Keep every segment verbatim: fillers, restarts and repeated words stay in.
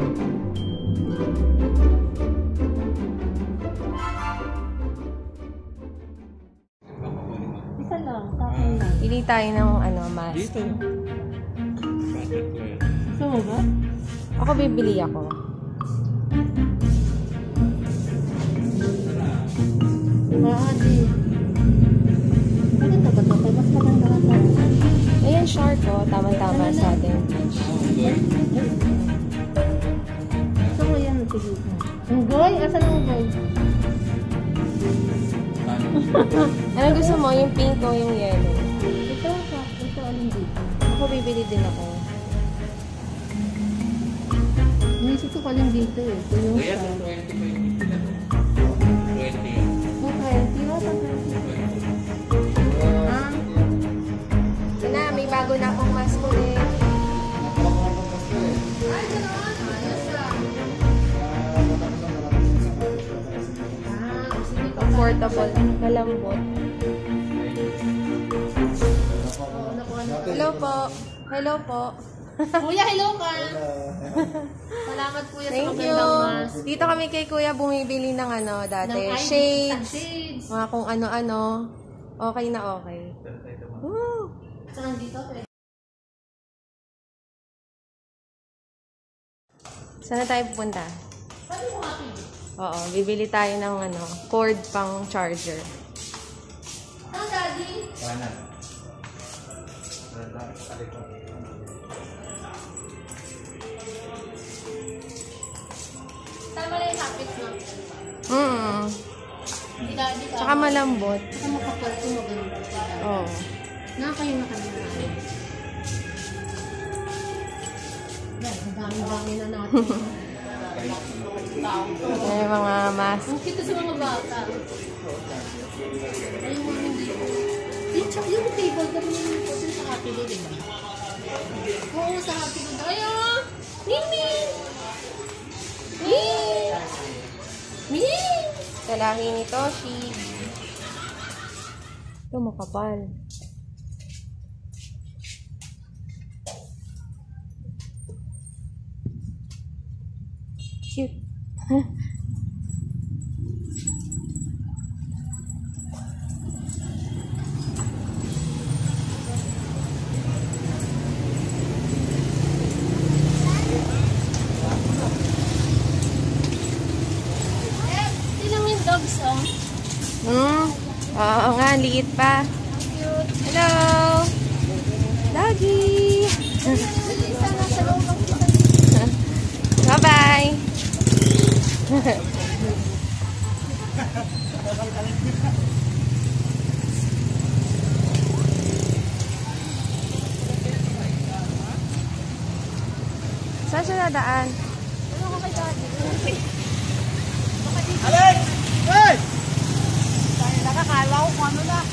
Isa lang, tapos lang. Pili tayo ng ano, mask. Dito. Gusto mo ba? Ako bibili ako. Ah, di. Maganda ba ito? Mas maganda ka ito. Ayan, shark oh. Tama-tama sa ating beach. Gusto mo yan, sige. Unggoy? Asan ang unggoy? Anong gusto mo? Yung pink o yung yellow? Ito, ito, ito, alin dito. Ako bibili din ako. Naisip ko alin dito eh. Ito yung Kaya sa... twenty pa yung pila to. twenty. Oh, twenty. Oh, sa twenty. Ah, Ito na, may bago na akong mask ulit. ay, ganoon. Ayos ah. Ah, sige pa. Comfortable. Malambot. Oo, nakuha na. Hello po. Hello po. Kuya, hello ka. Salamat kuya sa Thank you. magandang mask. Dito kami kay Kuya bumibili ng ano dati. Ng eye- Shades. Shades. Mga kung ano-ano. Okay na okay. Woo! Saan dito? Saan na tayo pupunta? Sabi mo nga, Pili. Oo, bibili tayo ng ano, cord pang charger. Saan, Daddy? Kanan. Tama na yung topics mo. Mm. Hindi, Daddy. ka. Tsaka malambot. Saka makapal ko maganda. Oo. Nakakayo na kami na. Dahil, ang dami-dami na natin. May mga mask. Ang cute sa mga bata. Ayun mo hindi. Yung, tsaka yung table kami yung kasi sa Happy Day, diba? Oo, sa Happy Day. Ayun! Mimi! Mimi! Mimi! Kalahi ni Toshi. Ito makapal. Cute. Ilang yung dogs, oh? Hmm. Oo nga, liit pa. Cute. Hello! Doggy! Isa na sa loob ng Bye-bye! Saan siya nadaan? Ano ka kay Daddy? Alay! Hey! Tayo nakakala ko kung ano na.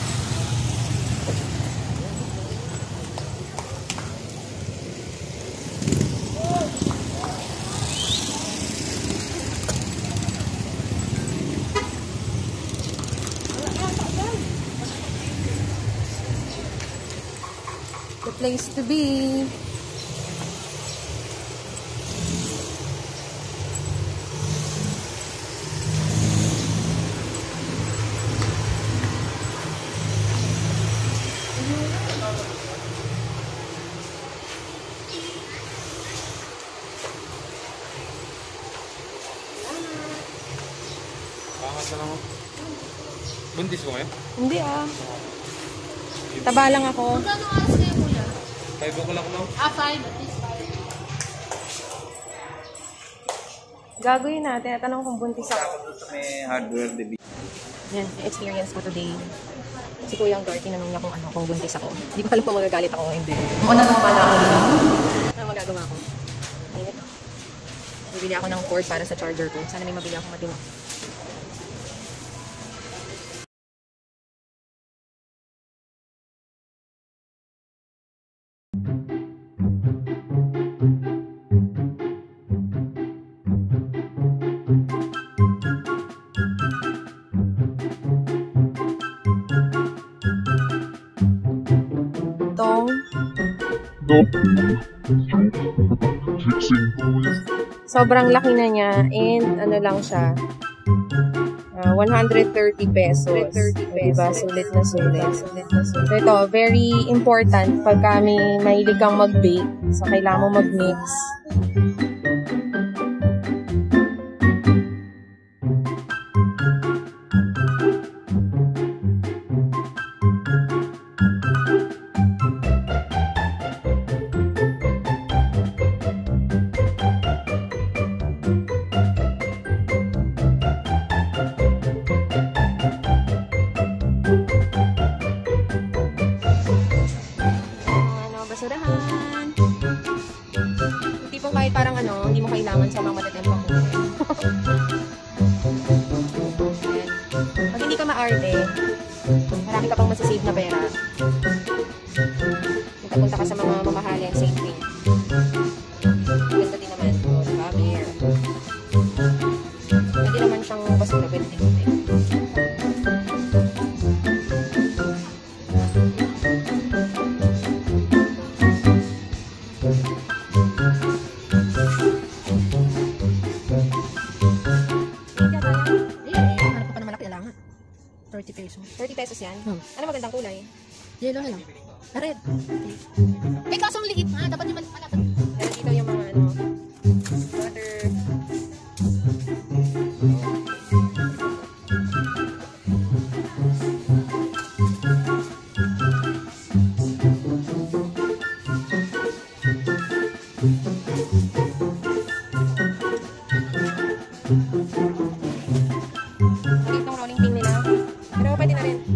The place to be. Pangat na lang ako. Buntis mo ngayon? Hindi ah. Taba lang ako. Magkano oras kayo, kuya? Five o'clock lang. Ah, five. At least five. Gagawin natin. Tanong kung buntis ako. May hardware division. Yan, experience ko today. Si Kuya Gar, tinanong niya kung ano, kung buntis ako. Hindi ko alam kung magagalit ako o hindi. Muna nang pala ako dito. Ano magagawa ko? Init. Bibili ako ng cord para sa charger ko. Sana may mabili ako matino. Tong. No. Fixing boys. Sobrang laki na niya and ano lang siya. Uh, one hundred thirty pesos. one hundred thirty pesos. Diba? Sulit na sulit. Sulit na sulit. So ito, very important pag kami mahilig kang mag-bake. So kailangan mo mag-mix. Basurahan. Yung tipong kahit parang ano, hindi mo kailangan sa mga matatempang mo. Pag hindi ka maarte, marami ka pang masasave na pera. Punta-punta ka sa mga mamahalin, same thing. Ganda din naman. O, diba? Beer. Pwede naman siyang basura, pwede din. thirty pesos. thirty pesos yan? Hmm. Ano magandang kulay? Yellow na lang. Ah, red. Eh, kaso ang liit ha. Dapat yung maliit. Dapat. Pero dito yung mga ano, water. Dito yung rolling pin nila. Pero pwede na rin.